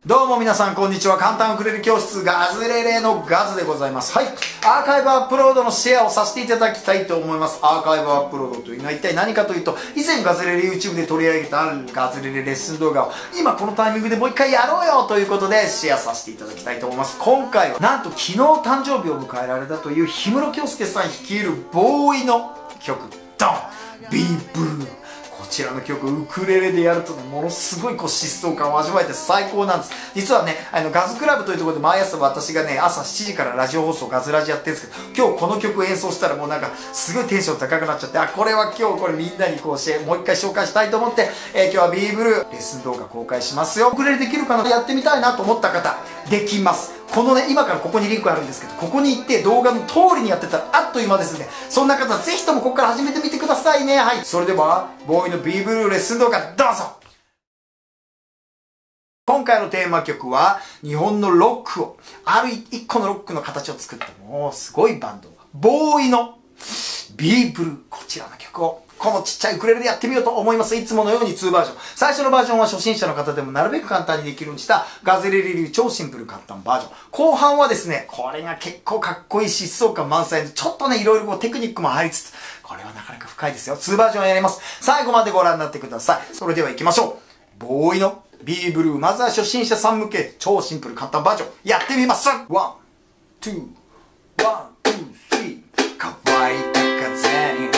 どうも皆さんこんにちは。簡単ウクレレ教室ガズレレのガズでございます。はい。アーカイブアップロードのシェアをさせていただきたいと思います。アーカイブアップロードというのは一体何かというと、以前ガズレレ YouTube で取り上げたガズレレレッスン動画を今このタイミングでもう一回やろうよということでシェアさせていただきたいと思います。今回はなんと昨日誕生日を迎えられたという氷室京介さん率いるボーイの曲、ドン !Be Blue。こちらの曲ウクレレでやるとね、ものすごい疾走感を味わえて最高なんです。実はね、ガズクラブというところで毎朝私がね、朝7時からラジオ放送ガズラジやってるんですけど、今日この曲演奏したらもうなんかすごいテンション高くなっちゃって、あ、これは今日これみんなにこうもう一回紹介したいと思って、今日は Be Blue レッスン動画公開しますよ。ウクレレできるかな、やってみたいなと思った方、できます。このね、今からここにリンクあるんですけど、ここに行って動画の通りにやってたらあっという間ですね。そんな方ぜひともここから始めてみてくださいね。はい。それでは、ボーイの Be Blue レッスン動画どうぞ。今回のテーマ曲は、日本のロックを、ある一個のロックの形を作ったもうすごいバンド、ボーイの Be Blue、こちらの曲をこのちっちゃいウクレレでやってみようと思います。いつものように2バージョン。最初のバージョンは初心者の方でもなるべく簡単にできるようにしたガズレレ流超シンプル簡単バージョン。後半はですね、これが結構かっこいい疾走感満載で、ちょっとね、いろいろテクニックも入りつつ、これはなかなか深いですよ。2バージョンやります。最後までご覧になってください。それでは行きましょう。ボーイの Be Blue。まずは初心者さん向け超シンプル簡単バージョン。やってみます。1、2、1、2、3。乾いた風に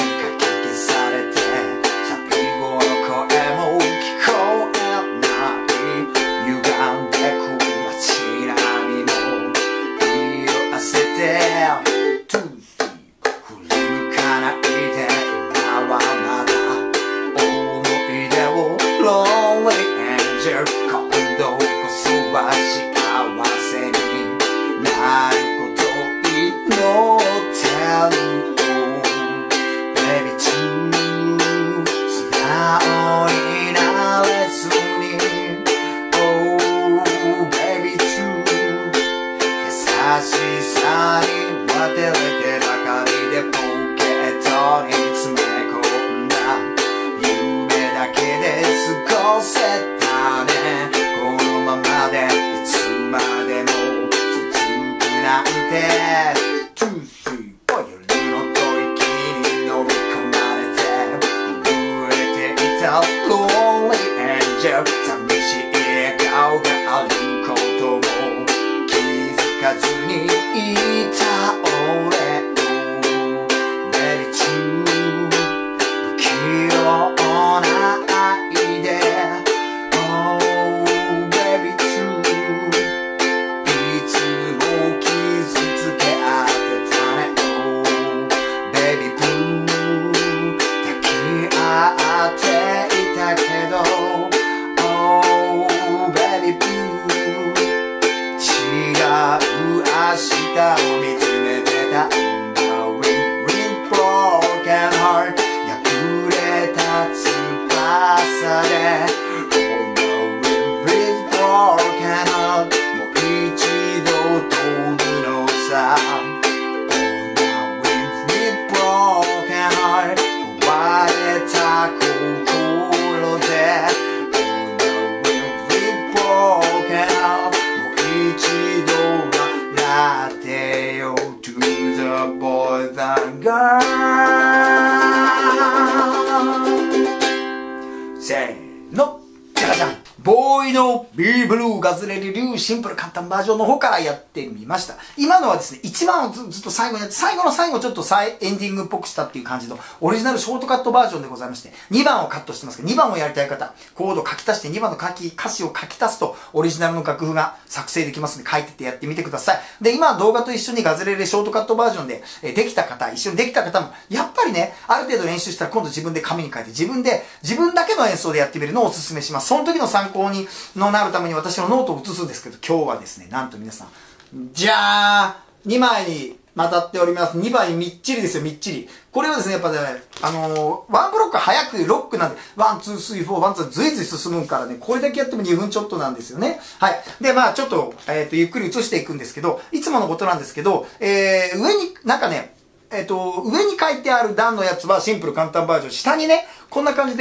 ボーイの Be Blue ガズレレ流シンプル簡単バージョンの方からやってみました。今のはですね、1番をずっと最後にやって、最後の最後ちょっとエンディングっぽくしたっていう感じのオリジナルショートカットバージョンでございまして、2番をカットしてますけど、2番をやりたい方、コードを書き足して2番の歌詞を書き足すとオリジナルの楽譜が作成できますので、書いてってやってみてください。で、今動画と一緒にガズレレショートカットバージョンでできた方、一緒にできた方も、やっぱりね、ある程度練習したら今度自分で紙に書いて自分だけの演奏でやってみるのをお勧めします。その時の参考になるために私のノートを写すんですけど、今日はですね、なんと皆さん、じゃあ2枚にまたっております。2枚みっちりですよ、みっちり。これはですね、やっぱね、ワンブロック早くロックなんで、ワン、ツー、スリー、フォー、ワン、ツー、ずいずい進むからね、これだけやっても2分ちょっとなんですよね。はい。で、まあちょっと、ゆっくり移していくんですけど、いつものことなんですけど、上に、なんかね、上に書いてある段のやつはシンプル簡単バージョン。下にね、こんな感じで、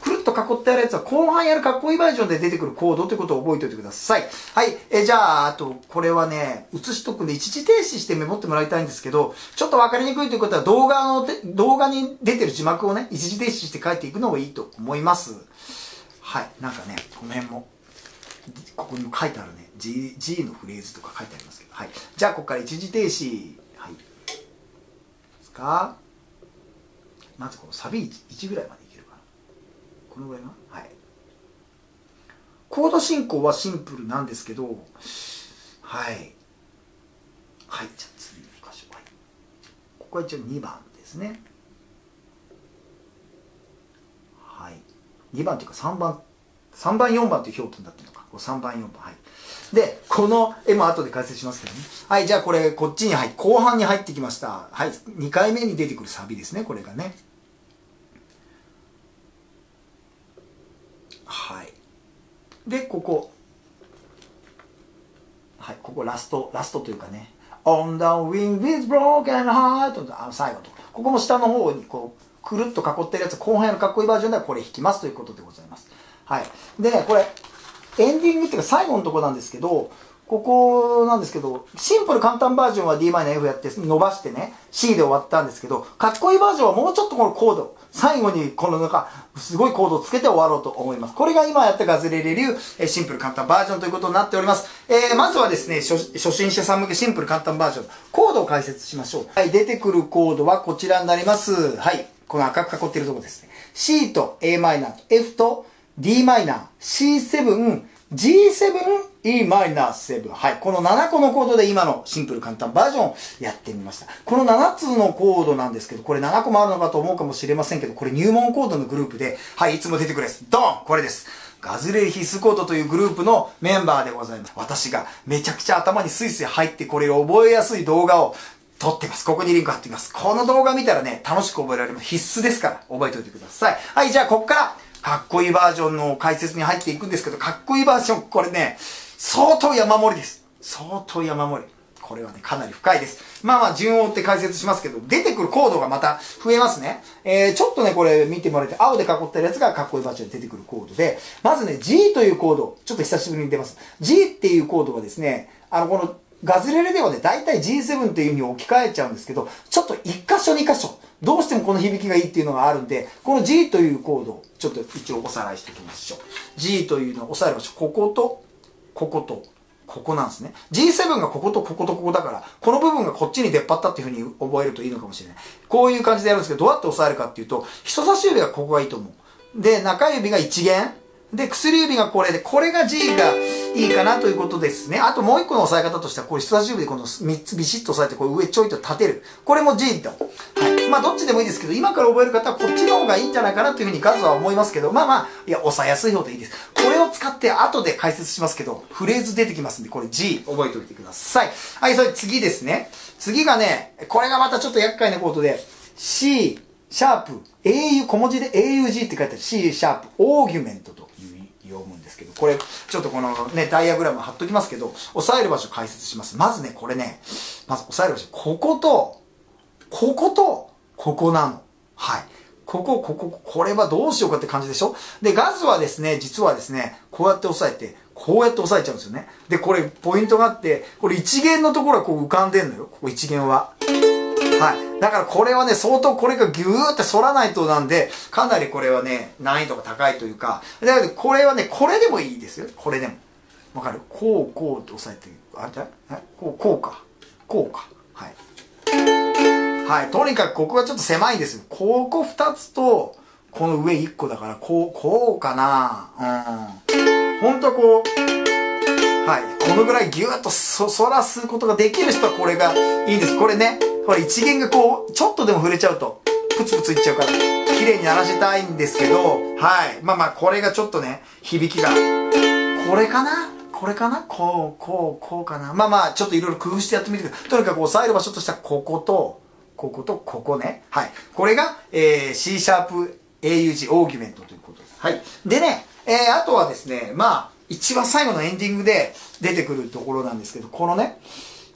くるっと囲ってあるやつは後半やるかっこいいバージョンで出てくるコードということを覚えておいてください。はい。じゃあ、あと、これはね、写しとくんで一時停止してメモってもらいたいんですけど、ちょっとわかりにくいということは動画に出てる字幕をね、一時停止して書いていくのがいいと思います。はい。なんかね、この辺も、ここにも書いてあるね、G のフレーズとか書いてありますけど、はい。じゃあ、ここから一時停止。はい。ですか？まずこのサビ1ぐらいまでいけるかな。このぐらいかな。はい。コード進行はシンプルなんですけど、はい。はい。じゃあ次の箇所。はい。ここは一応2番ですね。はい。2番というか3番、4番という表記になってるのか。3番、4番。はい。で、この絵も後で解説しますけどね。はい。じゃあこれ、こっちに後半に入ってきました。はい。2回目に出てくるサビですね。これがね。はい。で、ここ。はい。ここラストというかね。On the wing with broken heart 最後と。ここも下の方にこう、くるっと囲ってるやつ、後半のかっこいいバージョンではこれ弾きますということでございます。はい。でね、これ、エンディングっていうか最後のところなんですけど、ここなんですけど、シンプル簡単バージョンは Dm F やって伸ばしてね、C で終わったんですけど、かっこいいバージョンはもうちょっとこのコード、最後にこのなんか、すごいコードをつけて終わろうと思います。これが今やったガズレレ流、シンプル簡単バージョンということになっております。まずはですね、初心者さん向けシンプル簡単バージョン、コードを解説しましょう。はい、出てくるコードはこちらになります。はい、この赤く囲っているところですね。C と Am と F と Dm、C7、G7、Em-7。はい。この7個のコードで今のシンプル簡単バージョンをやってみました。この7つのコードなんですけど、これ7個もあるのかと思うかもしれませんけど、これ入門コードのグループで、はい、いつも出てくるやつ。ドン！これです。ガズレレ必須コードというグループのメンバーでございます。私がめちゃくちゃ頭にスイスイ入ってこれを覚えやすい動画を撮ってます。ここにリンク貼っています。この動画見たらね、楽しく覚えられます。必須ですから、覚えておいてください。はい、じゃあここから、かっこいいバージョンの解説に入っていくんですけど、かっこいいバージョン、これね、相当山盛りです。相当山盛り。これはね、かなり深いです。まあまあ、順を追って解説しますけど、出てくるコードがまた増えますね。ちょっとね、これ見てもらえて、青で囲ってるやつがかっこいいバージョンで出てくるコードで、まずね、G というコード、ちょっと久しぶりに出ます。G っていうコードはですね、この、ガズレレではね、大体 G7 という風に置き換えちゃうんですけど、ちょっと1箇所2箇所、どうしてもこの響きがいいっていうのがあるんで、この G というコードをちょっと一応おさらいしていきましょう。G というのを押さえる場所、ここと、ここと、ここなんですね。G7 がこことこことここだから、この部分がこっちに出っ張ったっていう風に覚えるといいのかもしれない。こういう感じでやるんですけど、どうやって押さえるかっていうと、人差し指がここがいいと思う。で、中指が1弦。で、薬指がこれで、これが G がいいかなということですね。あともう一個の押さえ方としては、こう人差し指でこの3つビシッと押さえて、こう上ちょいと立てる。これも G と。はい。まあ、どっちでもいいですけど、今から覚える方はこっちの方がいいんじゃないかなというふうに数は思いますけど、まあまあ、いや、押さえやすい方でいいです。これを使って後で解説しますけど、フレーズ出てきますんで、これ G 覚えておいてください。はい、それ次ですね。次がね、これがまたちょっと厄介なコードで、C、シャープ、AU、小文字で AUG って書いてある C シャープ、オーギュメントと読むんですけど、これ、ちょっとこのね、ダイアグラム貼っときますけど、押さえる場所解説します。まずね、これね、まず押さえる場所、ここと、ここと、ここなの。はい。これはどうしようかって感じでしょ？で、ガズはですね、実はですね、こうやって押さえて、こうやって押さえちゃうんですよね。で、これ、ポイントがあって、これ一弦のところはこう浮かんでんのよ。ここ一弦は。はい。だからこれはね、相当これがギューって反らないとなんで、かなりこれはね、難易度が高いというか、だけどこれはね、これでもいいですよ。これでも。わかる？こうって押さえて、あれこうか。はい。はい。とにかくここがちょっと狭いんですよ。ここ2つと、この上1個だから、こうかな。ほんとこう、はい。このぐらいギューッと反らすことができる人はこれがいいんです。これね、これ一弦がこう、ちょっとでも触れちゃうと、プツプツいっちゃうから、綺麗に鳴らしたいんですけど、はい。まあまあ、これがちょっとね、響きが、これかなこうかな。まあまあ、ちょっといろいろ工夫してやってみてください。とにかく押さえる場所としては、ここと、ここね。はい。これが、C シャープ AUG オーギュメントということです。はい。でね、あとはですね、まあ、一番最後のエンディングで出てくるところなんですけど、このね、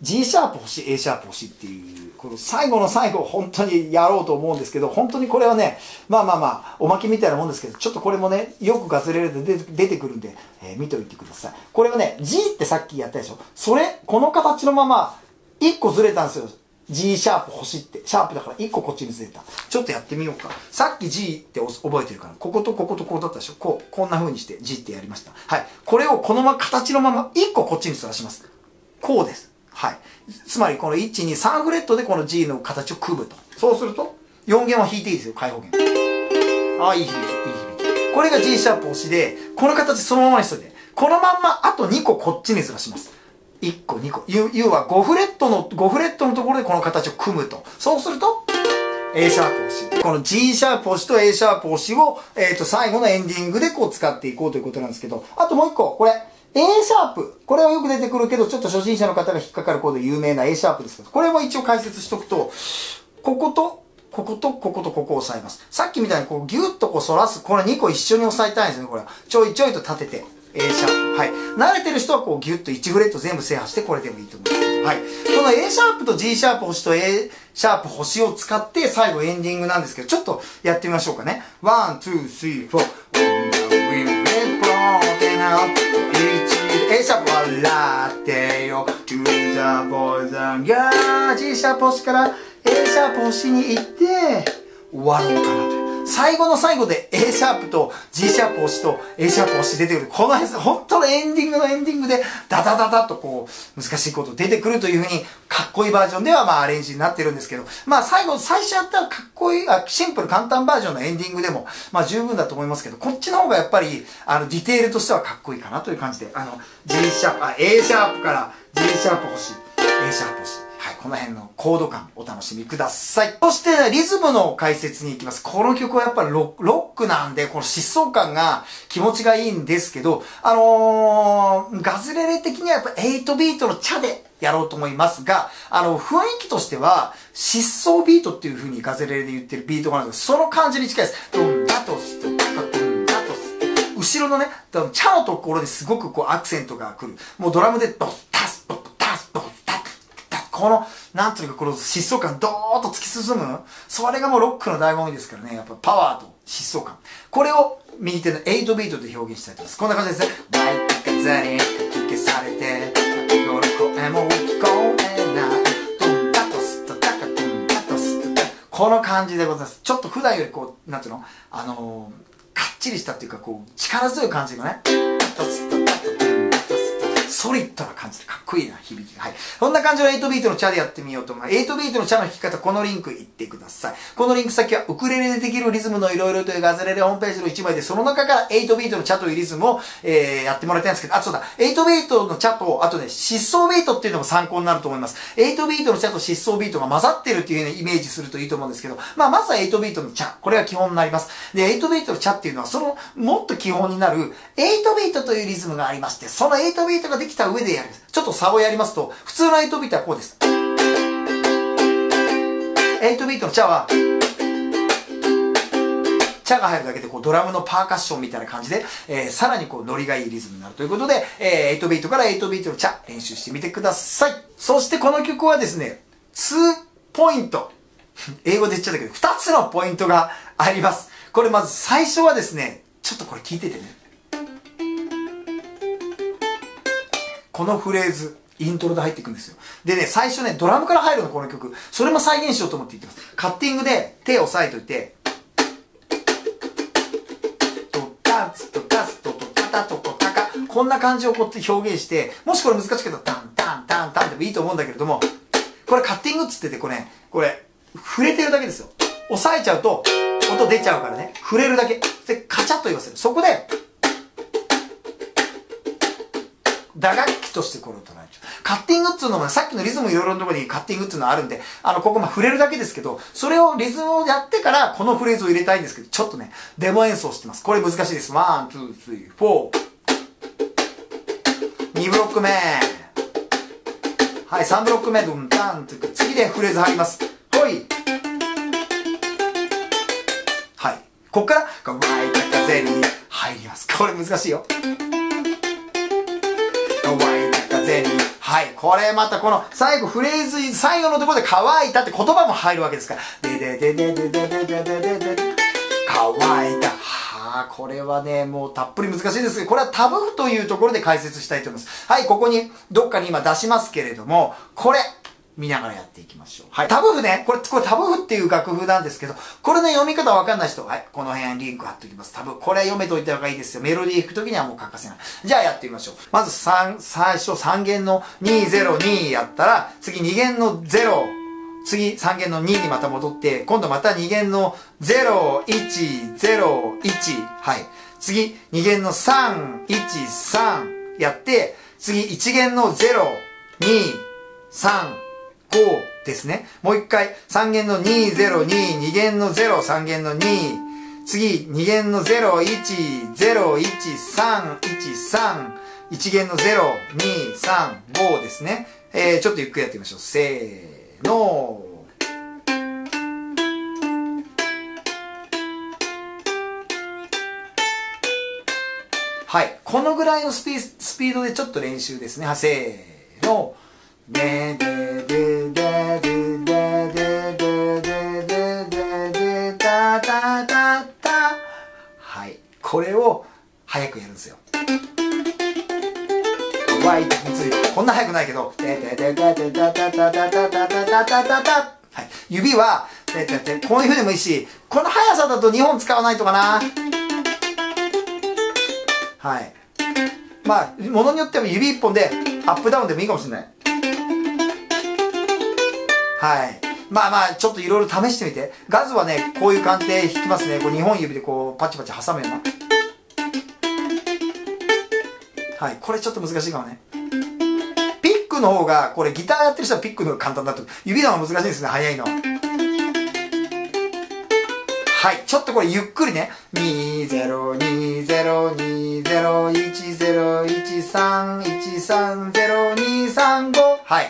G シャープ欲しい、A シャープ欲しいっていう、この最後の最後、本当にやろうと思うんですけど、本当にこれはね、おまけみたいなもんですけど、ちょっとこれもね、よくガズレレで出てくるんで、見ておいてください。これはね、G ってさっきやったでしょ。この形のまま、1個ずれたんですよ。G シャープ欲しいって。シャープだから1個こっちにずれた。ちょっとやってみようか。さっき G って覚えてるから、こことこことこうだったでしょ。こんな風にして G ってやりました。はい。これをこの形のまま1個こっちにずらします。こうです。はい。つまりこの1、2、3フレットでこの G の形を組むと。そうすると、4弦は弾いていいですよ、開放弦。ああ、いい響き、いい響き。これが G シャープ押しで、この形そのままにしといて、このまんまあと2個こっちにずらします。1個、2個。要は5フレットのところでこの形を組むと。そうすると、A シャープ押し。この G シャープ押しと A シャープ押しを、最後のエンディングでこう使っていこうということなんですけど、あともう1個、これ。A シャープ。これはよく出てくるけど、ちょっと初心者の方が引っかかるコードで有名な A シャープですけど、これも一応解説しとくと、ここと、こことここを押さえます。さっきみたいにこうギュッとこう反らす。これ2個一緒に押さえたいんですね、これは。ちょいちょいと立てて。A シャープ。はい。慣れてる人はこうギュッと1フレット全部制覇してこれでもいいと思います。はい。この A シャープと G シャープ星と A シャープ星を使って最後エンディングなんですけど、ちょっとやってみましょうかね。1、2、3、4。A シャープ笑ってよ To the boys and girls G シャープ星から A シャープ星に行って終わろうかなという。最後の最後で A シャープと G シャープ星と A シャープ星出てくる。この辺、本当のエンディングのエンディングでダダダダとこう難しいこと出てくるというふうにかっこいいバージョンではアレンジになってるんですけど、最初やったらかっこいい、シンプル簡単バージョンのエンディングでも十分だと思いますけど、こっちの方がやっぱりディテールとしてはかっこいいかなという感じで、G シャープ、A シャープから G シャープ星、A シャープ星。はい、この辺のコード感お楽しみください。そして、リズムの解説に行きます。この曲はやっぱりロックなんで、この疾走感が気持ちがいいんですけど、ガズレレ的にはやっぱ8ビートのチャでやろうと思いますが、雰囲気としては、疾走ビートっていう風にガズレレで言ってるビートがあるんですけど、その感じに近いです。ドンダトスとタカドンダトス。後ろのね、チャのところですごくこうアクセントが来る。もうドラムでドッタスドッタスドッタスこの、なんというかこの疾走感ドーッと突き進む。それがもうロックの醍醐味ですからね。やっぱパワーと疾走感。これを右手の8ビートで表現したいと思います。こんな感じですね。バイク風にかき消されて、先ほど声も聞こえない。ドンタトスとタカドンタトスとタカ。この感じでございます。ちょっと普段よりこう、なんていうのかっちりしたっていうかこう、力強い感じがね。タトスとタカドンタトスとソリッドな感じでかっこいいな、響きが。はい。こんな感じの8ビートのチャでやってみようと思います。8ビートのチャの弾き方、このリンク行ってください。このリンク先は、ウクレレでできるリズムのいろいろというガズレレホームページの1枚で、その中から8ビートのチャというリズムを、やってもらいたいんですけど、あ、そうだ、8ビートのチャと、あとね、疾走ビートっていうのも参考になると思います。8ビートのチャと疾走ビートが混ざってるっていう風にイメージするといいと思うんですけど、まずは8ビートのチャ。これが基本になります。で、8ビートのチャっていうのは、その、もっと基本になる、8ビートというリズムがありまして、その8ビートができた上でやる。ちょっと差をやりますと、普通の8ビートはこうです。8ビートのチャは、チャが入るだけでこうドラムのパーカッションみたいな感じで、さらにこうノリがいいリズムになるということで、8ビートから8ビートのチャ練習してみてください。そしてこの曲はですね、2ポイント。英語で言っちゃったけど、2つのポイントがあります。これまず最初はですね、ちょっとこれ聞いててね。このフレーズ、イントロで入っていくんですよ。でね、最初ね、ドラムから入るの、この曲。それも再現しようと思って言ってます。カッティングで手を押さえといて、ドタツドタツドドタタトトタカ。こんな感じをこうやって表現して、もしこれ難しけど、タンタンタンタンでもいいと思うんだけれども、これカッティングっつってて、これ、触れてるだけですよ。押さえちゃうと、音出ちゃうからね。触れるだけ。で、カチャッと言わせる。そこで、打楽器としてこれを捉えちゃう。カッティングっていうのもさっきのリズムいろいろなところにカッティングっていうのはあるんで、ここ触れるだけですけど、それをリズムをやってからこのフレーズを入れたいんですけど、ちょっとね、デモ演奏してます。これ難しいです。1、2、3、4。2ブロック目。はい、3ブロック目。ドンタンというか、次でフレーズ入ります。ほい。はい。こっから、湧いた風に入ります。これ難しいよ。湧いた風にはい。これまたこの最後フレーズ、最後のところで乾いたって言葉も入るわけですから。乾いた。はあ、これはね、もうたっぷり難しいですけど、これはタブ譜というところで解説したいと思います。はい、ここにどっかに今出しますけれども、これ、見ながらやっていきましょう。はい。タブ譜ね。これタブ譜っていう楽譜なんですけど、これの読み方わかんない人、はい。この辺リンク貼っておきます。タブ。これ読めといた方がいいですよ。メロディー弾くときにはもう欠かせない。じゃあやってみましょう。まず最初3弦の202やったら、次2弦の0。次3弦の2にまた戻って、今度また2弦の0101。はい。次2弦の313やって、次1弦の0235ですね。もう一回、3弦の202、2弦の0、3弦の2、次、2弦の01、013、13、1弦の0、2、3、5ですね。ちょっとゆっくりやってみましょう。せーの。はい。このぐらいのスピードでちょっと練習ですね。せーの。でででででででででたたたた。はい。これを早くやるんですよ。わい、こんな早くないけど。でででででたたたたたたたたたた。はい。指は、こういう風でもいいし、この速さだと2本使わないとかな。はい。まあ、ものによっては指1本でアップダウンでもいいかもしれない。はい。まあまあ、ちょっといろいろ試してみて。ガズはね、こういう感じで弾きますね。こう2本指でこう、パチパチ挟むような。はい。これちょっと難しいかもね。ピックの方が、これギターやってる人はピックの方が簡単だと。指の方が難しいですね、早いのは。はい。ちょっとこれゆっくりね。2020101013130235。はい。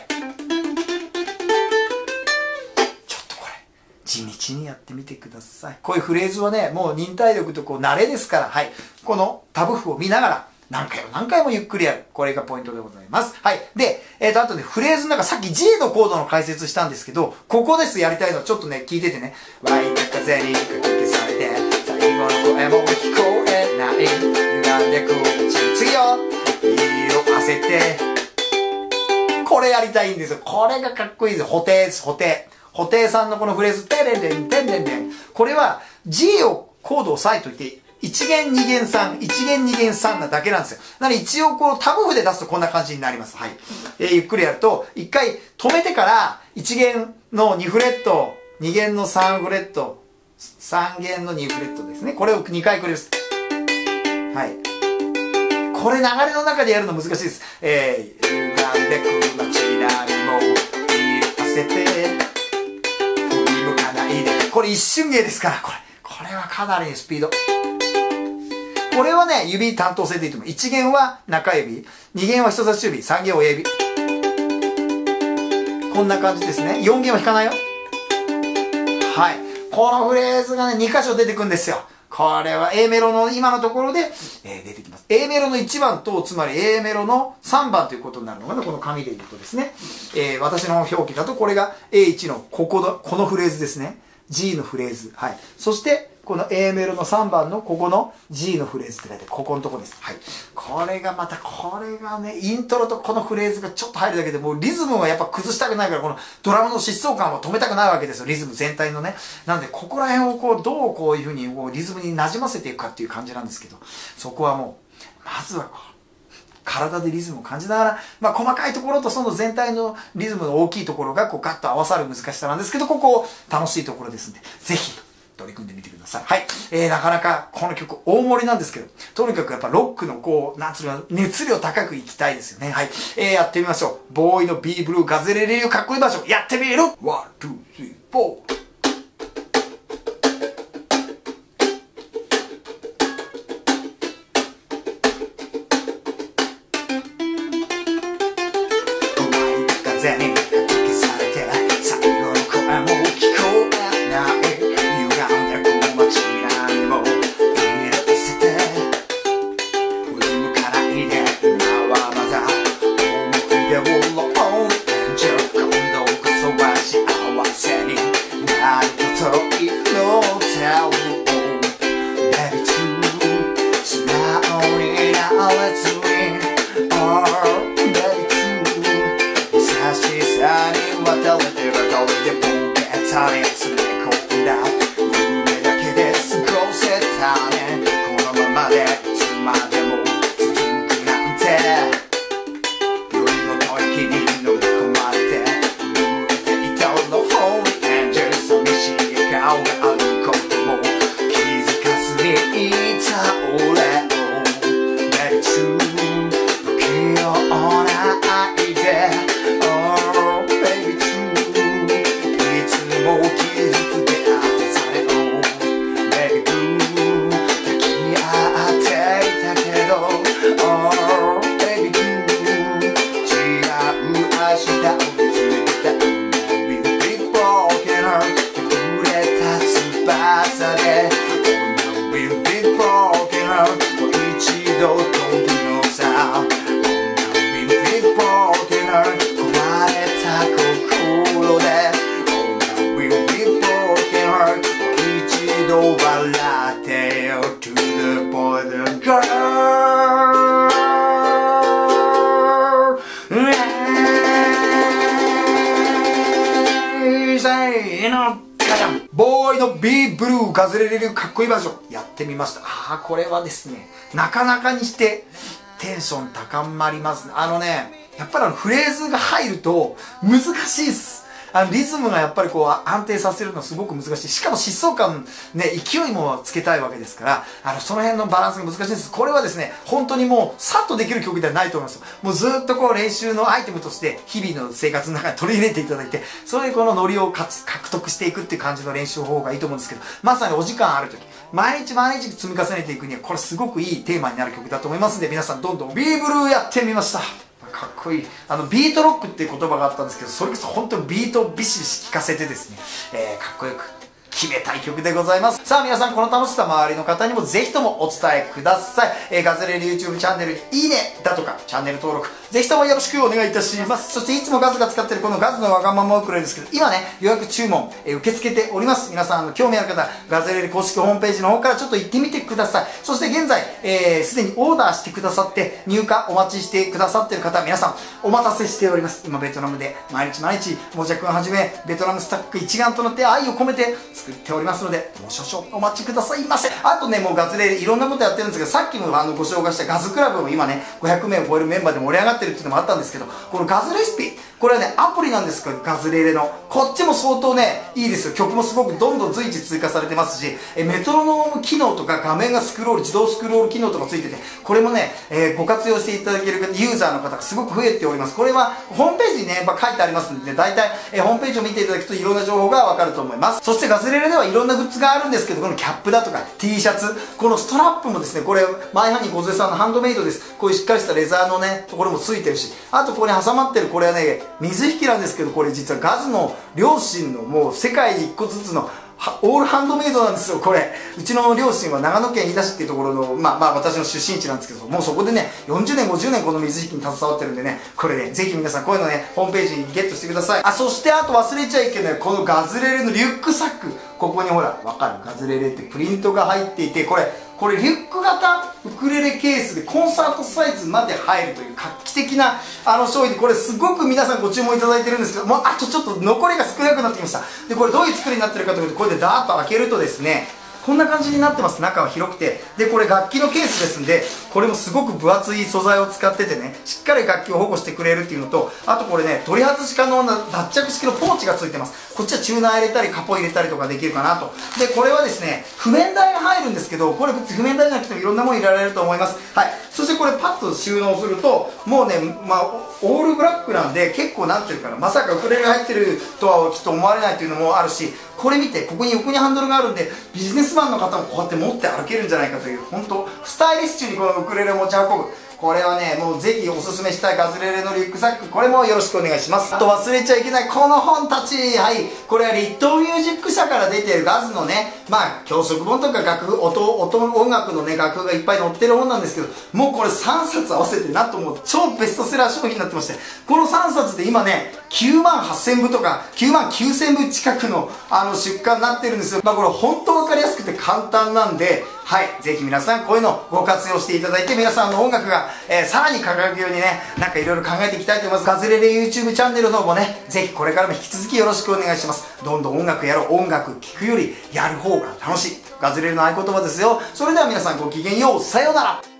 地道にやってみてください。こういうフレーズはね、もう忍耐力とこう慣れですから、はい。このタブ譜を見ながら、何回もゆっくりやる。これがポイントでございます。はい。で、あとね、フレーズの中、さっき G のコードの解説したんですけど、ここです、やりたいの。ちょっとね、聞いててね。湧いた風にかき消されて、最後の声も聞こえない。歪んでく次よ。色あせて。これやりたいんですよ。これがかっこいいですよ。布袋です、布袋。布袋さんのこのフレーズ、てれんれん、てんれんれん。これは G をコードを押さえといて、1弦2弦3、1弦2弦3なだけなんですよ。なので一応こうタブ譜で出すとこんな感じになります。はい。ゆっくりやると、一回止めてから1弦の2フレット、2弦の3フレット、3弦の2フレットですね。これを2回繰ります。はい。これ流れの中でやるの難しいです。歪んでく街並みも色あせて、これ一瞬芸ですから、これはかなりスピード。これはね、指担当性でいいと思う。1弦は中指、2弦は人差し指、3弦は親指。こんな感じですね。4弦は弾かないよ。はい。このフレーズがね、2箇所出てくるんですよ。これは A メロの今のところで、出てきます。A メロの1番と、つまり A メロの3番ということになるのかな、この紙で言うとですね。私の表記だと、これが A1 のこのフレーズですね。G のフレーズ。はい。そして、この A メロの3番のここの G のフレーズって書いて、ここのとこです。はい。これがね、イントロとこのフレーズがちょっと入るだけでもうリズムはやっぱ崩したくないから、このドラムの疾走感を止めたくないわけですよ。リズム全体のね。なんで、ここら辺をこう、どうこういうふうにこうリズムに馴染ませていくかっていう感じなんですけど、そこはもう、まずはこう、体でリズムを感じながら、まあ細かいところとその全体のリズムの大きいところがこうガッと合わさる難しさなんですけど、ここ楽しいところですんで、ぜひ取り組んでみてください。はい。なかなかこの曲大盛りなんですけど、とにかくやっぱロックのこう、なんつうの、熱量高くいきたいですよね。はい。やってみましょう。ボーイの B ブルーガズレレリューかっこいいバージョン、やってみる !1、2、3、4。風にかき消されて最後の声も聞こえない歪んでく街並みも色あせて振り向かないで今はまだ思い出を true 不器用な愛で Oh baby true いつも傷つけ合ってされよ Baby blue 抱き合っていたけど Oh baby blue 違う明日を見つめてた We'll be broken heart 触れた翼で We'll be broken heart もう一度時のさ We'll be broken heart 壊れた心で We'll be broken heart もう一度笑ってよ To the boy the girl ボーイの B ブルーガズレレ流かっこいいバージョンやってみました。これはですね、なかなかにしてテンション高まりますね。やっぱりフレーズが入ると難しいっす。リズムがやっぱりこう安定させるのすごく難しい。しかも疾走感、ね、勢いもつけたいわけですから、その辺のバランスが難しいんです。これはですね、本当にもう、さっとできる曲ではないと思いますよ。もうずっとこう練習のアイテムとして、日々の生活の中に取り入れていただいて、そういうこのノリを獲得していくっていう感じの練習方法がいいと思うんですけど、まさにお時間ある時、毎日毎日積み重ねていくには、これすごくいいテーマになる曲だと思いますので、皆さんどんどん B ブルーやってみました。かっこいい。ビートロックっていう言葉があったんですけど、それこそ本当にビートをビシビシ聴かせてですね、かっこよく決めたい曲でございます。さあ皆さん、この楽しさ周りの方にもぜひともお伝えください。ガズレレ YouTube チャンネルにいいねだとか、チャンネル登録、ぜひともよろしくお願いいたします。そしていつもガズが使っているこのガズのわがままウクレレですけど、今ね、予約注文、受け付けております。皆さん、興味ある方、ガズレレ公式ホームページの方からちょっと行ってみてください。そして現在、すでにオーダーしてくださって、入荷お待ちしてくださっている方、皆さん、お待たせしております。今、ベトナムで毎日毎日、もじゃくんはじめ、ベトナムスタッフ一丸となって愛を込めて作っておりますので、もう少々お待ちくださいませ。あとね、もうガズレレいろんなことやってるんですけど、さっきもご紹介したガズクラブも今ね、500名を超えるメンバーで盛り上がってるっていうのもあったんですけど、このガズレシピ、これはね、アプリなんですけど、ガズレレの。こっちも相当ね、いいですよ。曲もすごくどんどん随時追加されてますし、メトロノーム機能とか画面がスクロール、自動スクロール機能とかついてて、これもね、ご活用していただけるユーザーの方がすごく増えております。これはホームページにね、書いてありますんで、大体、ホームページを見ていただくといろんな情報がわかると思います。そしてガズレレではいろんなグッズがあるんですけど、このキャップだとか T シャツ、このストラップもですね、これ、マイハニー小杉さんのハンドメイドです。こういうしっかりしたレザーのね、ところもついてるし、あとここに挟まってるこれはね、水引なんですけど、これ実はガズの両親のもう世界に1個ずつのオールハンドメイドなんですよ。これうちの両親は長野県飯田市っていうところの私の出身地なんですけど、もうそこでね40年50年この水引に携わってるんでね、これねぜひ皆さんこういうのねホームページにゲットしてください。そしてあと忘れちゃいけないこのガズレレのリュックサック、ここにほらわかるガズレレってプリントが入っていて、これリュック型ウクレレケースでコンサートサイズまで入るという画期的な商品で、これすごく皆さんご注文いただいてるんですけど、もうあとちょっと残りが少なくなってきました。でこれどういう作りになってるかというと、これでダーッと開けるとですね、こんな感じになってます。中は広くて、でこれ楽器のケースですんで、これもすごく分厚い素材を使っててね、しっかり楽器を保護してくれるっていうのと、あとこれね取り外し可能な脱着式のポーチがついてます。こっちはチューナー入れたりカポ入れたりとかできるかなと。でこれはですね譜面台が入るんですけど、これ別に譜面台じゃなくてもいろんなもの入れられると思います。はい。そしてこれパッと収納すると、もうねオールブラックなんで結構なんていうかな、まさかウクレレが入ってるとはちょっと思われないというのもあるし、これ見て、ここに横にハンドルがあるんでビジネスマンの方もこうやって持って歩けるんじゃないかという、本当スタイリッシュにこのウクレレを持ち運ぶ、これはねもうぜひおすすめしたいガズレレのリュックサック、これもよろしくお願いします。あと忘れちゃいけないこの本たち、はい、これはリットーミュージック社から出ているガズのね教則本とか音楽のね楽譜がいっぱい載ってる本なんですけど、もうこれ3冊合わせてなんともう超ベストセラー商品になってまして、この3冊で今ね9万8000部とか9万9000部近くの出荷になってるんですよ。これ本当分かりやすくて簡単なんで、はい、ぜひ皆さんこういうのをご活用していただいて、皆さんの音楽が、さらに輝くようにね、なんかいろいろ考えていきたいと思います。ガズレレ YouTube チャンネルの方もね、ぜひこれからも引き続きよろしくお願いします。どんどん音楽やろう、音楽聴くよりやる方が楽しい。ガズレレの合言葉ですよ。それでは皆さんごきげんよう、さようなら。